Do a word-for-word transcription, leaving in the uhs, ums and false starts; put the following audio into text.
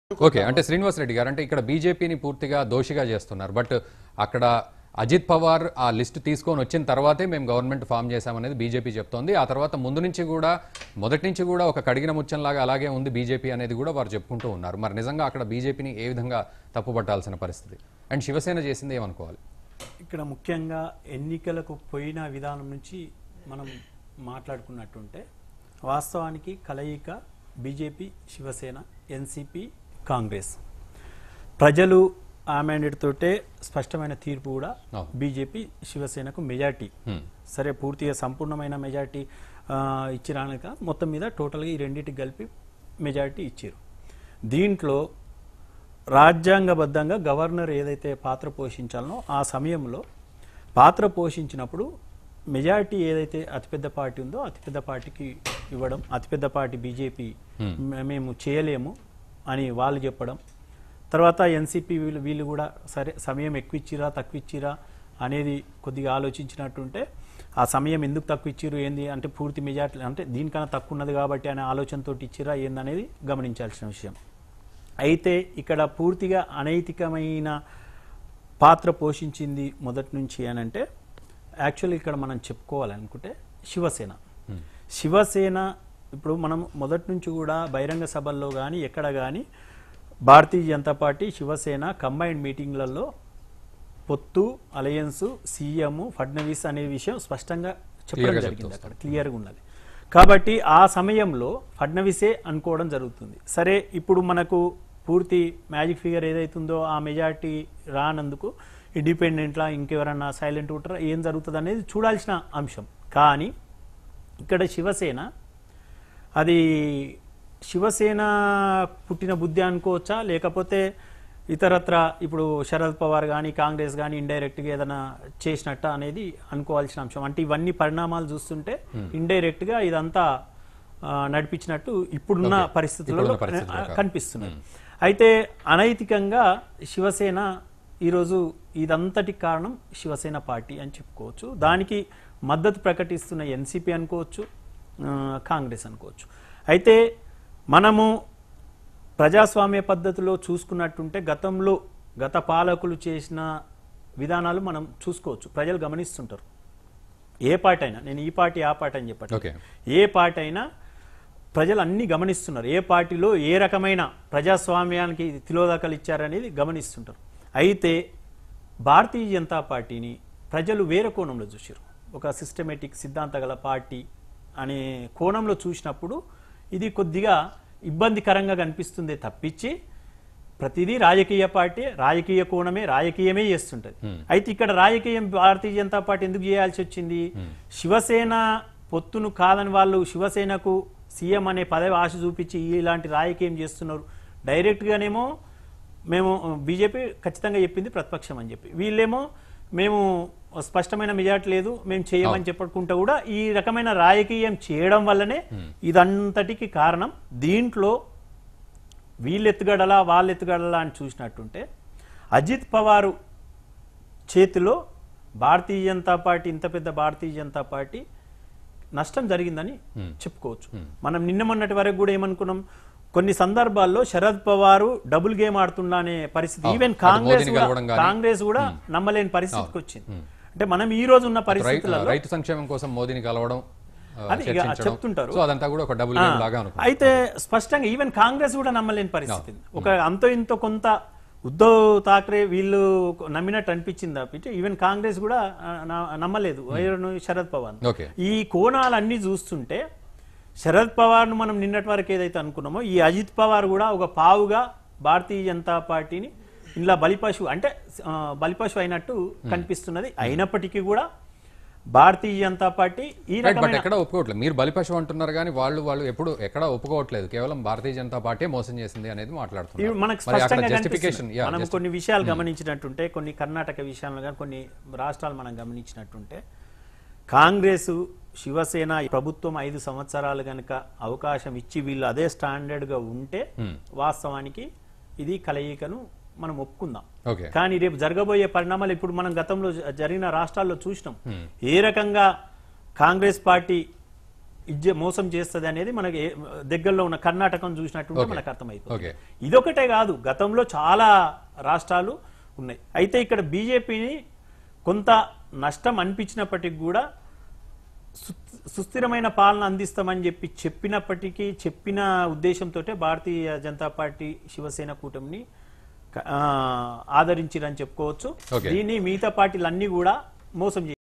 Okay, అంటే శ్రీనివాస్ రెడ్డి గారు అంటే ఇక్కడ బీజేపీని పూర్తిగా దోషిగా చేస్తున్నారు. బట్ అక్కడ అజిత్ పవార్ ఆ లిస్ట్ తీసుకొని వచ్చిన తర్వాతే మేము గవర్నమెంట్ ఫామ్ చేశామనేది బీజేపీ చెప్తోంది. ఆ తర్వాత ముందు నుంచి కూడా మొదటి నుంచి కూడా ఒక కడిగిన ముచ్చంలాగా అలాగే ఉంది బీజేపీ అనేది కూడా వారు చెప్పుకుంటూ ఉన్నారు. మరి నిజంగా అక్కడ బీజేపీని ఏ విధంగా తప్పుపట్టాల్సిన పరిస్థితి అండ్ శివసేన చేసింది ఏమనుకోవాలి? ఇక్కడ ముఖ్యంగా ఎన్నికలకు పోయిన విధానం నుంచి మనం మాట్లాడుకున్నట్టుంటే వాస్తవానికి కలయిక బీజేపీ, శివసేన, ఎన్సీపీ, కాంగ్రెస్ ప్రజలు ఆ మ్యాండేట్ తోటే స్పష్టమైన తీర్పు కూడా బీజేపీ శివసేనకు మెజార్టీ, సరే పూర్తిగా సంపూర్ణమైన మెజార్టీ ఇచ్చిరాక మొత్తం మీద టోటల్గా ఈ రెండింటికి కలిపి మెజార్టీ ఇచ్చారు. దీంట్లో రాజ్యాంగబద్ధంగా గవర్నర్ ఏదైతే పాత్ర పోషించాలనో ఆ సమయంలో పాత్ర పోషించినప్పుడు మెజారిటీ ఏదైతే అతిపెద్ద పార్టీ ఉందో అతిపెద్ద పార్టీకి ఇవ్వడం, అతిపెద్ద పార్టీ బీజేపీ మేము చేయలేము అని వాళ్ళు చెప్పడం, తర్వాత ఎన్సీపీ వీళ్ళు వీళ్ళు కూడా సరే సమయం ఎక్కువ ఇచ్చిరా తక్కువ ఇచ్చిరా అనేది కొద్దిగా ఆలోచించినట్టుంటే ఆ సమయం ఎందుకు తక్కువ ఇచ్చిరు ఏంది అంటే పూర్తి మెజార్టీ అంటే దీనికన్నా తక్కువ ఉన్నది కాబట్టి అనే ఆలోచనతో ఇచ్చిరా ఏందనేది గమనించాల్సిన విషయం. అయితే ఇక్కడ పూర్తిగా అనైతికమైన పాత్ర పోషించింది మొదటి నుంచి అని అంటే యాక్చువల్లీ ఇక్కడ మనం చెప్పుకోవాలనుకుంటే శివసేన శివసేన ఇప్పుడు మనం మొదటి నుంచి కూడా బహిరంగ సభల్లో కానీ ఎక్కడ కానీ భారతీయ జనతా పార్టీ శివసేన కంబైన్డ్ మీటింగ్లలో పొత్తు అలయన్స్ సీఎం ఫడ్నవీస్ అనే విషయం స్పష్టంగా చెప్పడం జరిగింది, అక్కడ క్లియర్గా ఉన్నది. కాబట్టి ఆ సమయంలో ఫడ్నవీసే అనుకోవడం జరుగుతుంది. సరే ఇప్పుడు మనకు పూర్తి మ్యాజిక్ ఫిగర్ ఏదైతుందో ఆ మెజార్టీ రానందుకు ఇండిపెండెంట్లా ఇంకెవరన్నా సైలెంట్ ఉంటారా ఏం జరుగుతుంది అనేది చూడాల్సిన అంశం. కానీ ఇక్కడ శివసేన అది శివసేన పుట్టిన బుద్ధి అనుకోవచ్చా లేకపోతే ఇతరత్ర ఇప్పుడు శరద్ పవార్ కానీ కాంగ్రెస్ కానీ ఇండైరెక్ట్గా ఏదైనా చేసినట్ట అనేది అనుకోవాల్సిన అంశం. అంటే ఇవన్నీ పరిణామాలు చూస్తుంటే ఇండైరెక్ట్గా ఇదంతా నడిపించినట్టు ఇప్పుడున్న పరిస్థితులలో కనిపిస్తున్నది. అయితే అనైతికంగా శివసేన ఈరోజు ఇదంతటికి కారణం శివసేన పార్టీ అని చెప్పుకోవచ్చు. దానికి మద్దతు ప్రకటిస్తున్న ఎన్సీపీ అనుకోవచ్చు, కాంగ్రెస్ అనుకోవచ్చు. అయితే మనము ప్రజాస్వామ్య పద్ధతిలో చూసుకున్నట్టుంటే గతంలో గత పాలకులు చేసిన విధానాలు మనం చూసుకోవచ్చు, ప్రజలు గమనిస్తుంటారు. ఏ పార్టీ అయినా, నేను ఈ పార్టీ ఆ పార్టీ అని చెప్పండి, ఏ పార్టీ అయినా ప్రజలు అన్ని గమనిస్తున్నారు. ఏ పార్టీలో ఏ రకమైన ప్రజాస్వామ్యానికి తిలోదకలు ఇచ్చారనేది గమనిస్తుంటారు. అయితే భారతీయ జనతా పార్టీని ప్రజలు వేరే కోణంలో చూశారు. ఒక సిస్టమేటిక్ సిద్ధాంత గల పార్టీ అనే కోణంలో చూసినప్పుడు ఇది కొద్దిగా ఇబ్బందికరంగా కనిపిస్తుందే తప్పించి ప్రతిదీ రాజకీయ పార్టీ రాజకీయ కోణమే రాజకీయమే చేస్తుంటది. అయితే ఇక్కడ రాజకీయం భారతీయ జనతా పార్టీ ఎందుకు చేయాల్సి వచ్చింది? శివసేన పొత్తును కాదని వాళ్ళు శివసేనకు సీఎం అనే పదవి ఆశ చూపించి ఇలాంటి రాజకీయం చేస్తున్నారు. డైరెక్ట్గానేమో మేము బీజేపీ ఖచ్చితంగా చెప్పింది ప్రతిపక్షం అని చెప్పి, వీళ్ళేమో మేము స్పష్టమైన మెజార్టీ లేదు మేము చేయమని చెప్పుకుంటూ కూడా ఈ రకమైన రాజకీయం చేయడం వల్లనే ఇదంతటికి కారణం. దీంట్లో వీళ్ళెత్తుగడలా వాళ్ళెత్తుగడలా అని చూసినట్టుంటే అజిత్ పవారు చేతిలో భారతీయ జనతా పార్టీ ఇంత పెద్ద భారతీయ జనతా పార్టీ నష్టం జరిగిందని చెప్పుకోవచ్చు. మనం నిన్న మొన్నటి వరకు కూడా ఏమనుకున్నాం, కొన్ని సందర్భాల్లో శరద్ పవారు డబుల్ గేమ్ ఆడుతున్నా అనే పరిస్థితి ఈవెన్ కాంగ్రెస్ కాంగ్రెస్ కూడా నమ్మలేని పరిస్థితికి వచ్చింది. అంటే మనం ఈ రోజు ఉన్న పరిస్థితుల్లో రైతు సంక్షేమం కోసం మోదీని కలవడం అది చెప్తుంటారు. అయితే స్పష్టంగా ఈవెన్ కాంగ్రెస్ కూడా నమ్మలేని పరిస్థితి. ఒక అంతో ఇంతో కొంత ఉద్ధవ్ ఠాక్రే వీళ్ళు నమ్మినట్టు అనిపించింది తప్పించి ఈవెన్ కాంగ్రెస్ కూడా నమ్మలేదు శరద్ పవార్. ఈ కోణాలన్నీ చూస్తుంటే శరద్ పవార్ను మనం నిన్నటి వరకు ఏదైతే అనుకున్నామో ఈ అజిత్ పవార్ కూడా ఒక పావుగా భారతీయ జనతా పార్టీని ఇలా బలిపశు అంటే బలిపశు అయినట్టు కనిపిస్తున్నది. అయినప్పటికీ కూడా భారతీయ జనతా పార్టీ ఈ రకమైన ఎక్కడ ఒప్పుకోవట్లేదు. మీరు బలిపశు అంటున్నారు కానీ వాళ్ళు వాళ్ళు ఎప్పుడు ఎక్కడ ఒప్పుకోవట్లేదు. కేవలం భారతీయ జనతా పార్టీ మోసం చేసింది అనేది మాట్లాడుతున్నారు. మనకు స్పష్టంగా మనం కొన్ని విషయాలు గమనించినట్టుంటే కొన్ని కర్ణాటక విషయాలు కానీ కొన్ని రాష్ట్రాలు మనం గమనించినట్టుంటే కాంగ్రెస్ శివసేన ప్రభుత్వం ఐదు సంవత్సరాలు కనుక అవకాశం ఇచ్చి వీళ్ళు అదే స్టాండర్డ్ గా ఉంటే వాస్తవానికి ఇది కలయికను మనం ఒప్పుకుందాం. కానీ రేపు జరగబోయే పరిణామాలు ఇప్పుడు మనం గతంలో జరిగిన రాష్ట్రాల్లో చూసినాం. ఏ రకంగా కాంగ్రెస్ పార్టీ ఇజ్జ మోసం చేస్తుంది అనేది మనకి ఏ- దగ్గరలో ఉన్న కర్ణాటకం చూసినట్టుంటే Okay. మనకు అర్థమైపోతుంది. Okay. ఇదొకటే కాదు, గతంలో చాలా రాష్ట్రాలు ఉన్నాయి. అయితే ఇక్కడ బీజేపీని కొంత నష్టం అనిపించినప్పటికీ కూడా సు- సుస్థిరమైన పాలన అందిస్తామని చెప్పి చెప్పినప్పటికీ చెప్పిన ఉద్దేశంతో భారతీయ జనతా పార్టీ శివసేన కూటమిని క- ఆ, ఆదరించిరని చెప్పుకోవచ్చు. Okay. దీన్ని మిగతా పార్టీలు అన్ని కూడా మోసం